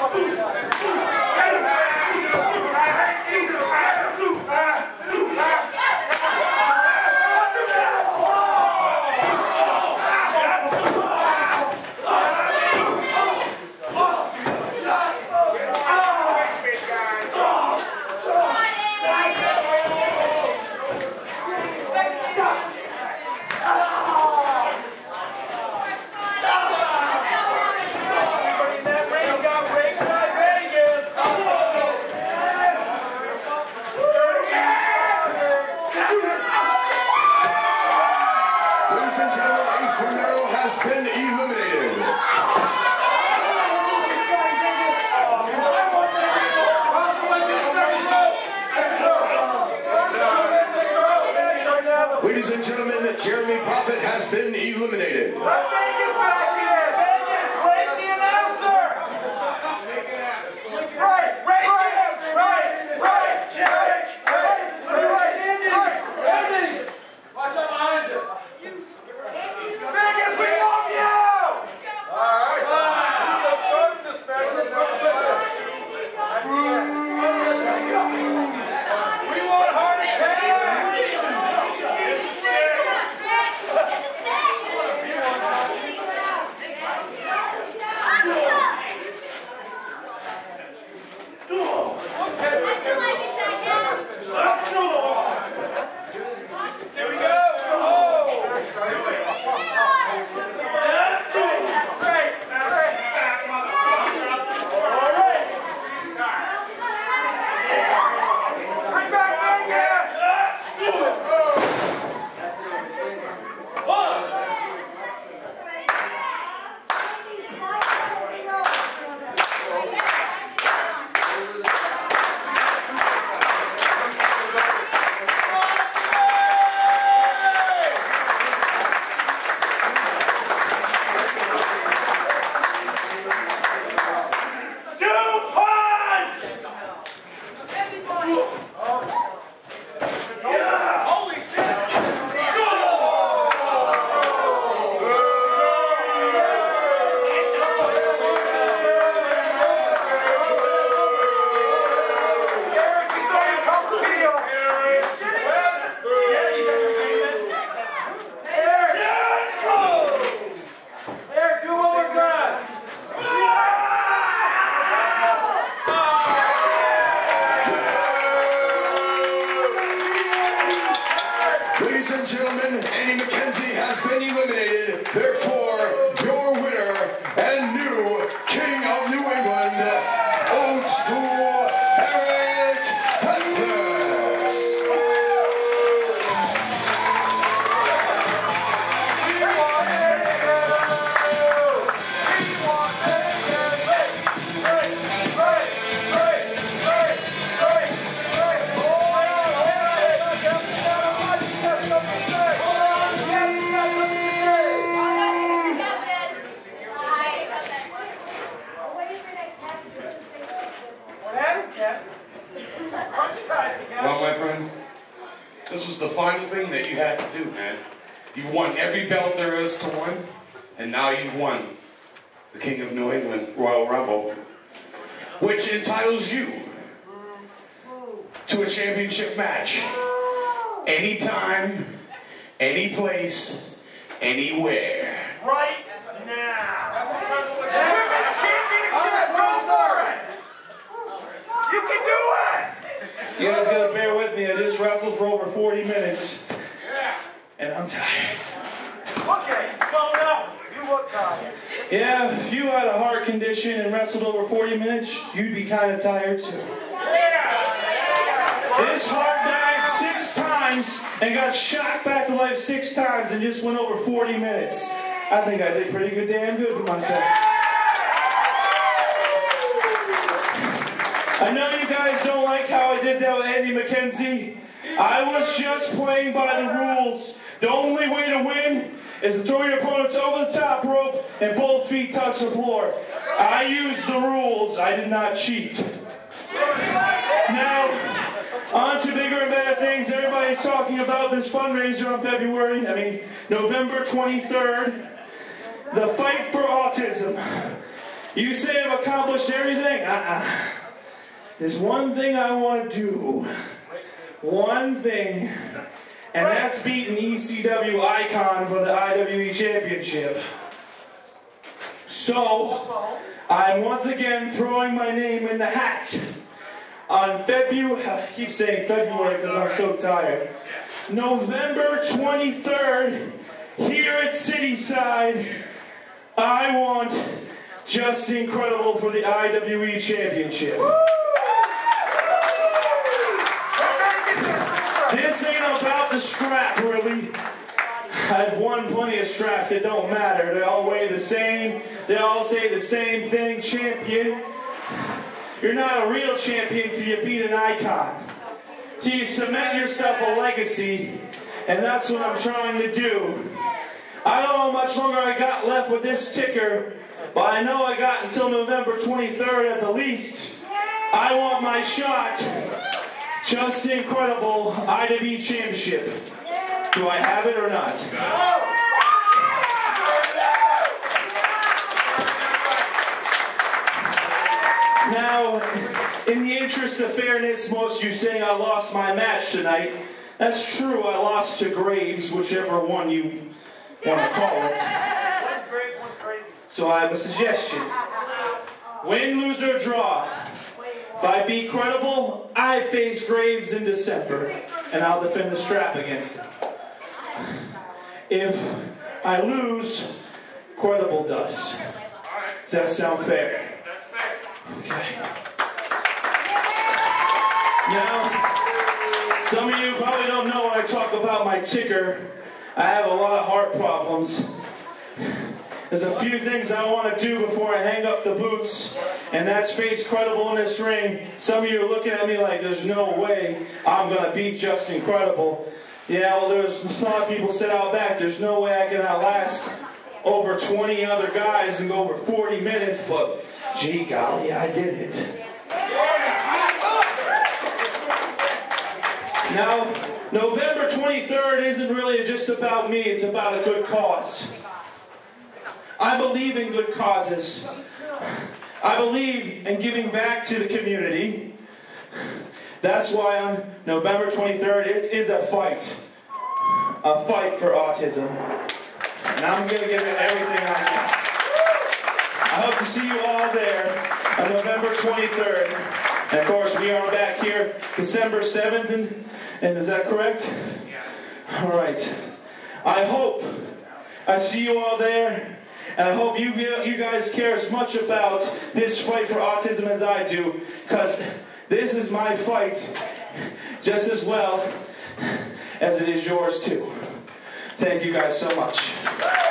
Remero has been eliminated. Ladies and gentlemen, Jeremy Phophet has been eliminated. Vegas back here! Vegas, rate the announcer! Right! Andy! Watch out behind you! Vegas, we love you! Alright, let's start this match. We want heart attack! Here we go! Bring back Vegas! Ladies and gentlemen, McKenzie has been eliminated. Therefore, your winner and new King of New England, Old School Eric Hendricks. Well, my friend, this was the final thing that you had to do, man. You've won every belt there is to win, and now you've won the King of New England Royal Rumble, which entitles you to a championship match. Anytime, any place, anywhere. Right now! Women's Championship! Go for it! You can do it! You guys gotta bear with me. I just wrestled for over 40 minutes. Yeah. And I'm tired. Okay, calm down. You look tired. Yeah, if you had a heart condition and wrestled over 40 minutes, you'd be kind of tired too. This heart died 6 times and got shot back to life 6 times and just went over 40 minutes. I think I did pretty damn good for myself. I know you guys don't like how I did that with Andy McKenzie. I was just playing by the rules. The only way to win is to throw your opponents over the top rope and both feet touch the floor. I used the rules. I did not cheat. Now, on to bigger and better things. Everybody's talking about this fundraiser on November 23rd. The Fight for Autism. You say I've accomplished everything? There's one thing I want to do. One thing. And that's beating ECW Icon for the IWE Championship. So, I'm once again throwing my name in the hat. On February, I keep saying February because I'm so tired. November 23rd, here at Cityside, I want Just Incredible for the IWE Championship. This ain't about the strap, really. I've won plenty of straps, it don't matter. They all weigh the same. They all say the same thing, champion. You're not a real champion till you beat an icon. Till you cement yourself a legacy, and that's what I'm trying to do. I don't know how much longer I got left with this ticker, but I know I got until November 23rd at the least. I want my shot. Just Incredible IWE Championship. Do I have it or not? Now, in the interest of fairness, most of you saying I lost my match tonight. That's true, I lost to Graves, whichever one you want to call it. So I have a suggestion. Win, lose, or draw. If I beat Credible, I face Graves in December, and I'll defend the strap against him. If I lose, Credible does. Does that sound fair? Okay. Now, some of you probably don't know when I talk about my ticker, I have a lot of heart problems. There's a few things I want to do before I hang up the boots, and that's face Credible in this ring. Some of you are looking at me like there's no way I'm going to beat Just Incredible. Yeah, well, there's a lot of people said out back, there's no way I can outlast over 20 other guys and go over 40 minutes, but gee golly, I did it. Now, November 23rd isn't really just about me, it's about a good cause. I believe in good causes. I believe in giving back to the community. That's why on November 23rd, it is a fight for autism. And I'm going to give it everything I got. I hope to see you all there on November 23rd. And of course, we are back here December 7th, and is that correct? Yeah. All right. I hope I see you all there. And I hope you guys care as much about this fight for autism as I do, because this is my fight just as well as it is yours too. Thank you guys so much.